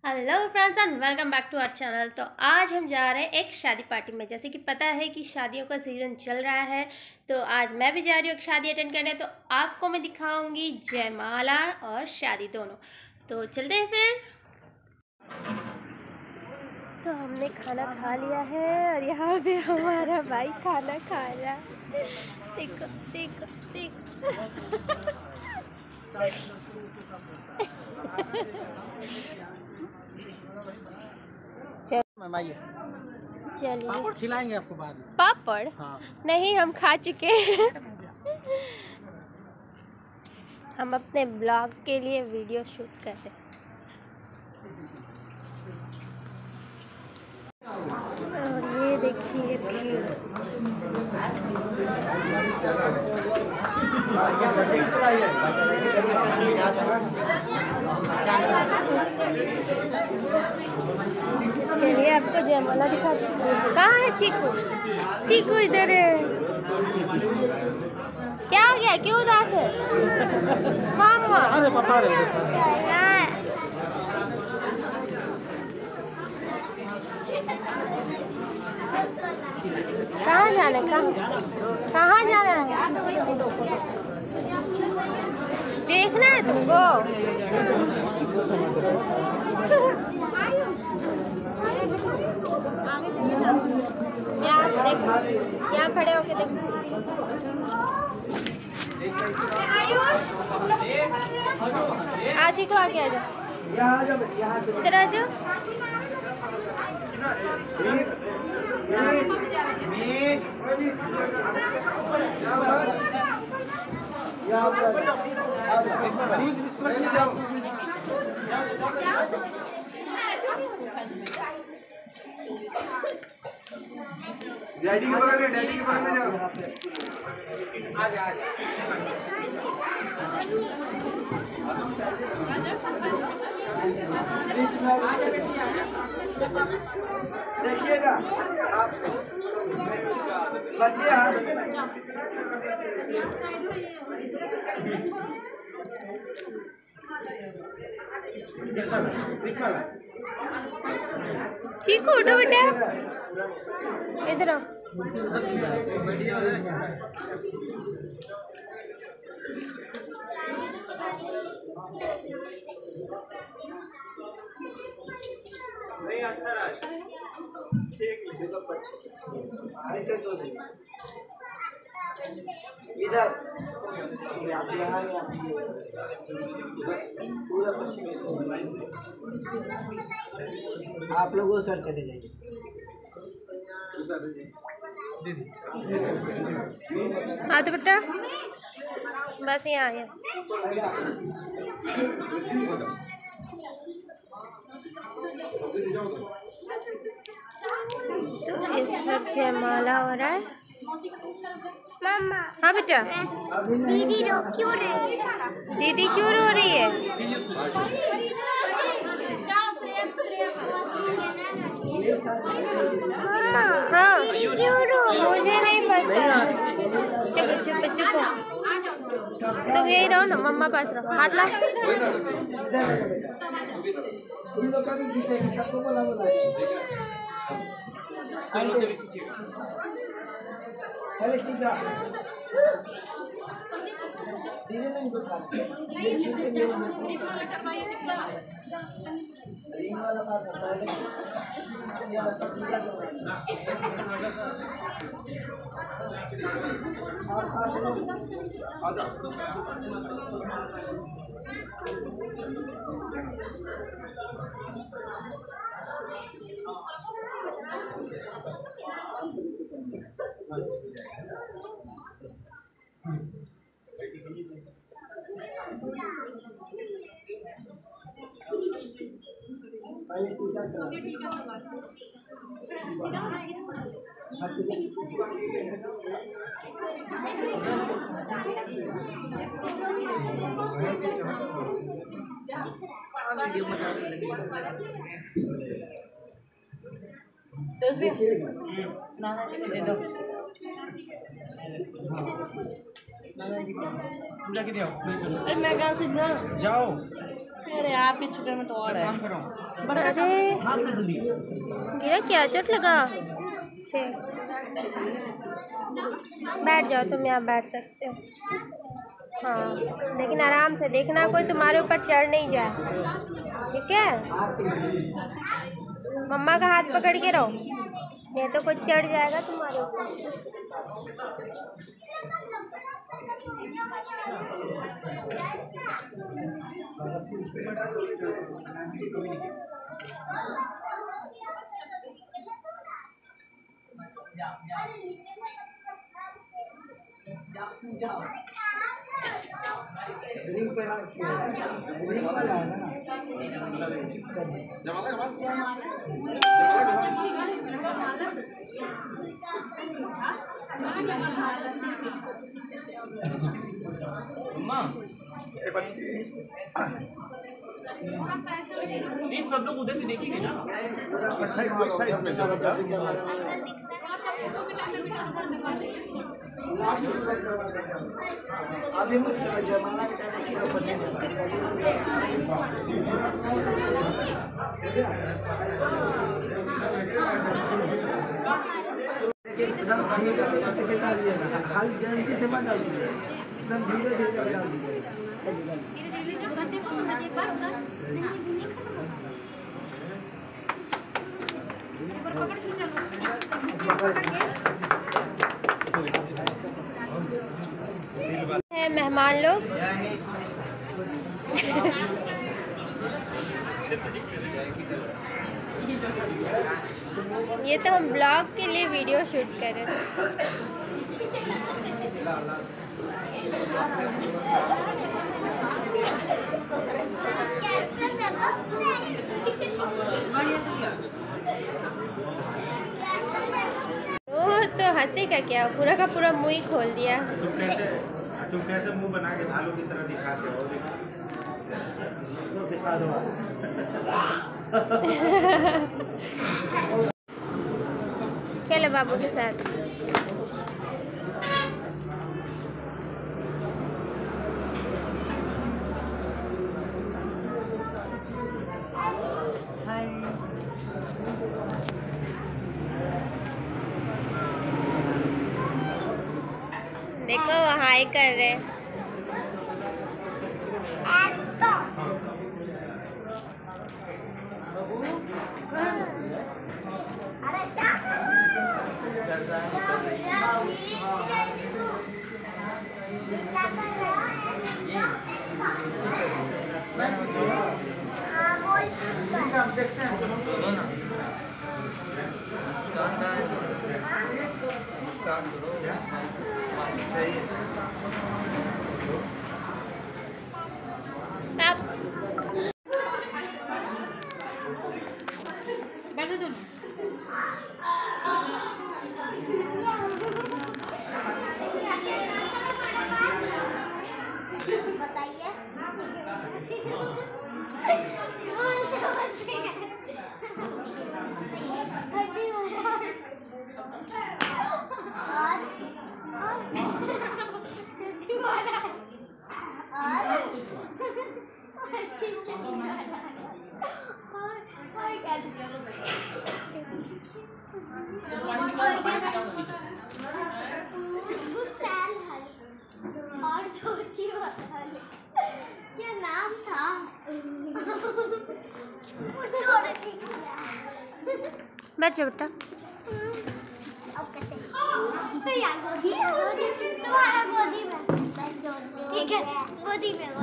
Hello friends and welcome back to our channel. तो आज हम जा रहे हैं एक शादी पार्टी में। जैसे कि पता है कि शादियों का सीज़न चल रहा है, तो आज मैं भी जा रही हूँ एक शादी अटेंड करने। तो आपको मैं दिखाऊंगी जयमाला और शादी दोनों। तो चलते हैं फिर। तो हमने खाना खा लिया है और यहाँ पे हमारा भाई खाना खा रहा है। देखो देखो देखो। चलिए पापड़ खिलाएंगे आपको बाद में। पापड़? हाँ। नहीं, हम खा चुके हैं। हम अपने ब्लॉग के लिए वीडियो शूट कर रहे हैं। और ये देखिए भीड़। चलिए आपको जयमाला दिखाते हैं। कहाँ है चीकू? चीकू इधर है। क्या हो गया, क्यों उदास है? मामा अरे पापा रे। कहाँ जाना है? कहाँ जाना है? देखना है तुमको? यहाँ से देखो, यहाँ खड़े होके देखो। आज ही को आगे आ जाओ, इधर आ जाओ। डैडी के बगल में जाओ। देखिएगा आप बच्चे चीकू उठो बेटा, इधर आओ। ऐसे सो इधर पूरा पश्चिम आप लोग वो सर चले जाइए। हाँ तो बेटा बस यहाँ आए। तो इस वक्त जयमाला हो रहा है। मामा। हाँ बेटा। दीदी रो क्यों रही है? दीदी क्यों रो रही है? मामा। हाँ क्यों रो? मुझे नहीं पता। चुप चुप चुप, तुम यही रहो ना, मम्मा पास रहो। हाथ ला। तुम लोग का भी जीतेंगे, सबको बोला अरे ठीक है। धीरे नहीं बता ये छूटे ये रिंग वाला बात पहले ये वाला ठीक है। आप आ जाओ। तुम जाके दियो अरे मैं कहाँ से ना जाओ अरे आपके चक्कर में तो और है काम करो। अरे हाथ में जल्दी गिरा क्या, चोट लगा? छे बैठ जाओ, तुम यहाँ बैठ सकते हो। हाँ लेकिन आराम से देखना, कोई तुम्हारे ऊपर चढ़ नहीं जाए, ठीक है? मम्मा का हाथ पकड़ के रहो, नहीं तो कोई चढ़ जाएगा तुम्हारे ऊपर। रिंग पे रिंग वाला है ना। अम्मा नहीं सब लोग उधर से देखेंगे ना। अभी मत जमाना के टाइम कैसे डाल दिएगा, खाली जल्दी से मत डाल दीजिए, एकदम धीरे धीरे डाल दीजिए। है मेहमान लोग। ये तो हम ब्लॉग के लिए वीडियो शूट कर रहे थे। ओह तो हंसी का क्या, पूरा का पूरा मुंह ही खोल दिया। तुम कैसे मुंह बना के भालू की तरह दिखाते हो? सब दिखा दो। खेलो बाबू के साथ। देखो वो हाय कर रहे हैं। और धोती वाले क्या नाम था? बैठ जाओ बेटा। अब कैसे? तुम्हारा गोदी में, ठीक है, गोदी में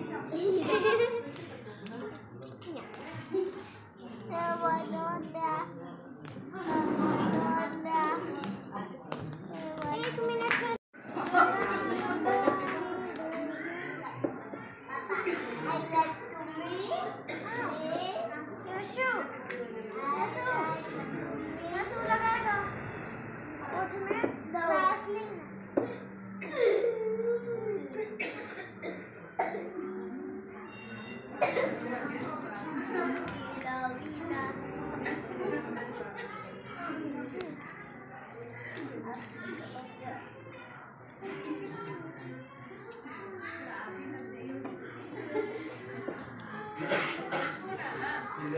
एक मिनट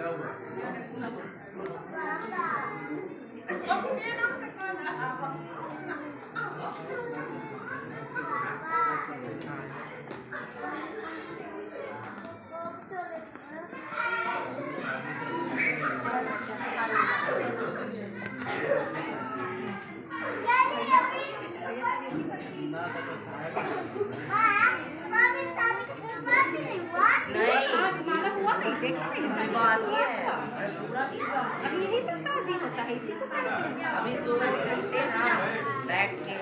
अब यही सब शादी होता है, इसी को कहते हैं अभी 2 घंटे बैठ के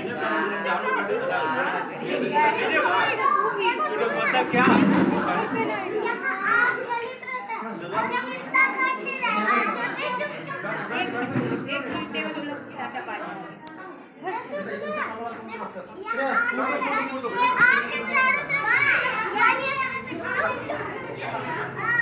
क्या एक घंटे में हम लोग खिलाता पानी आके चारों तरफ